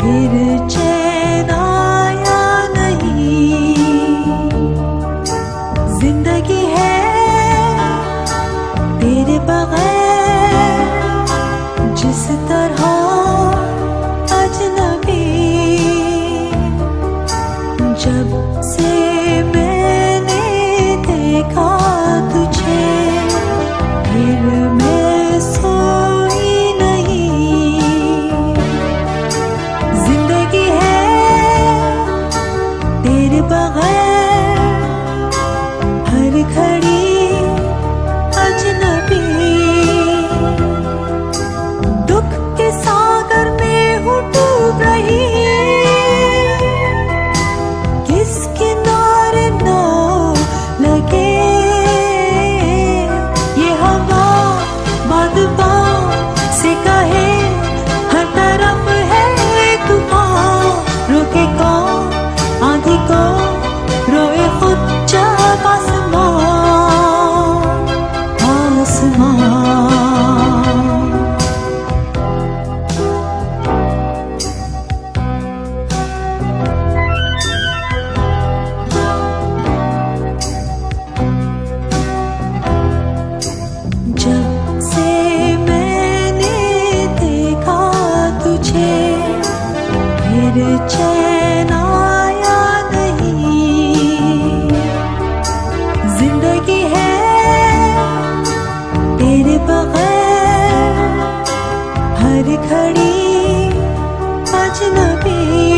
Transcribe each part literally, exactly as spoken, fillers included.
फिर चैन आया नहीं। जिंदगी है तेरे बगैर जिस तरह अजनबी। जब से मैंने देखा तुझे फिर मैं सोई नहीं। जिंदगी है तेरे बगैर हर घड़ी अजनबी। दुख के सागर में हूँ डूब रही, किस किनारे नाव लगे। ये हवा बादबा से कहे हर तरफ है तूफान। रोके कौन आंधी को, रोए खुद जब आसमान आसमान। जब से मैंने देखा तुझे फिर चैन आया नहीं। जिंदगी है तेरे बगैर हर घड़ी अजनबी।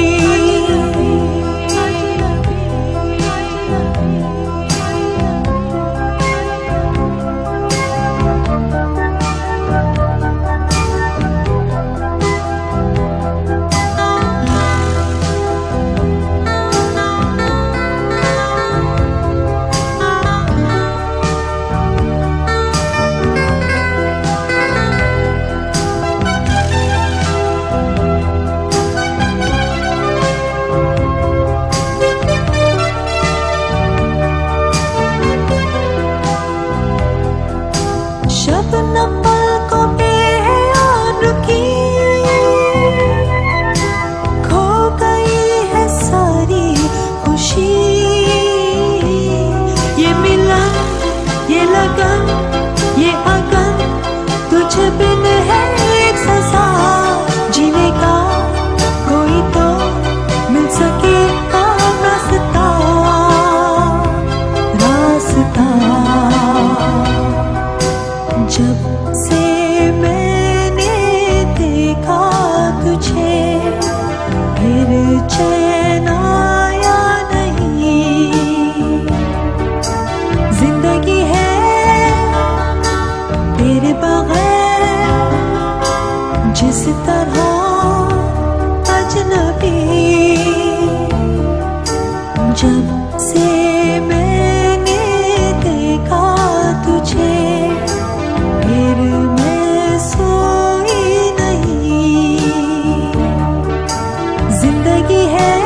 शबनम पलकों पे है और रुकी, खो गई है सारी खुशी। ये मिलन ये लगन ये अगन तुझ बिन है एक सजा। जीने का कोई तो मिल सके का रास्ता रास्ता। जब से मैंने देखा तुझे फिर चैन आया नहीं। जिंदगी है तेरे बगैर जिस तरह अजनबी। जब से मैंने देखा तुझे फिर मैं सोई नहीं। जिंदगी है